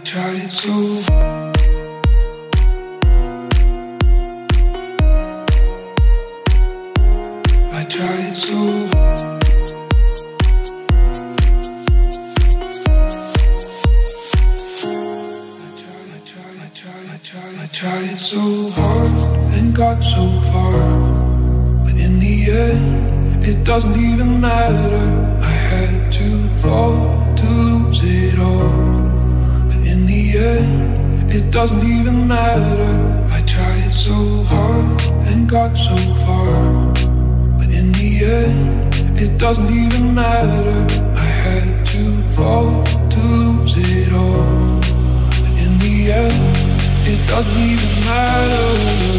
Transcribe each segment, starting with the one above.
tried so. I tried so. I tried so hard and got so far, but in the end, it doesn't even matter. I had to fall to lose it all, but in the end, it doesn't even matter. I tried so hard and got so far, but in the end, it doesn't even matter. I had to fall to lose it all, but in the end, it doesn't even matter.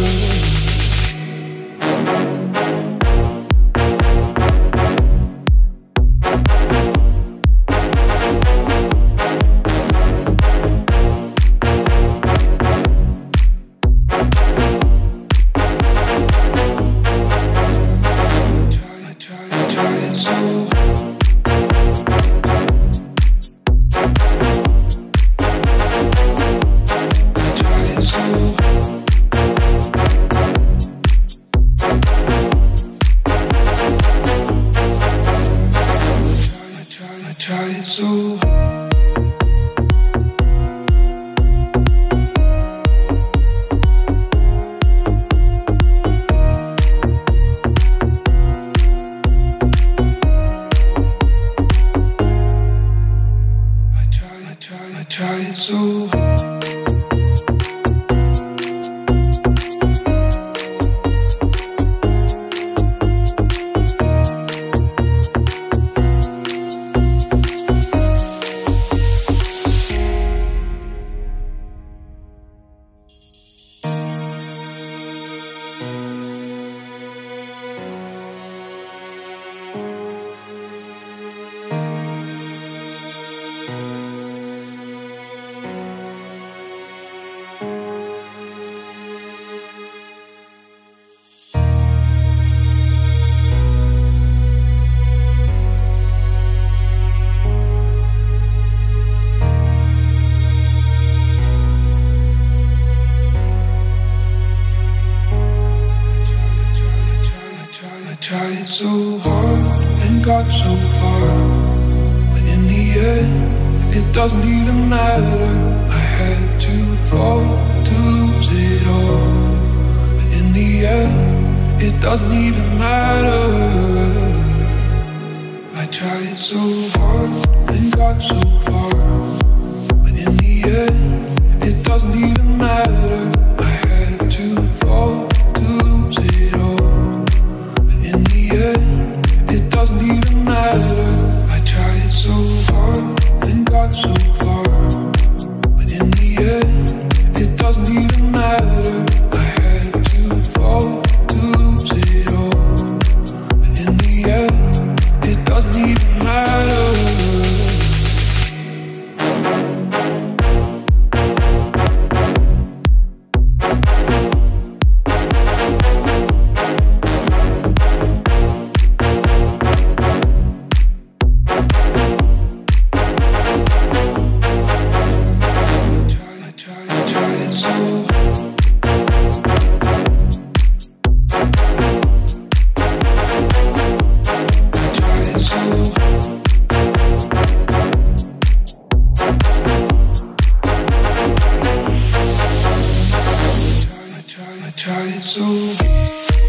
Tried so hard and got so far, but in the end, it doesn't even matter. I had to fall to lose it all, but in the end, it doesn't even matter. I tried so hard and got so far, but in the end, it doesn't even matter. I had to fall to lose it all, in the end, it doesn't even matter. I tried so hard and got so far, but in the end, it doesn't even matter. I had to fall to lose it all, but in the end, it doesn't even matter. I tried so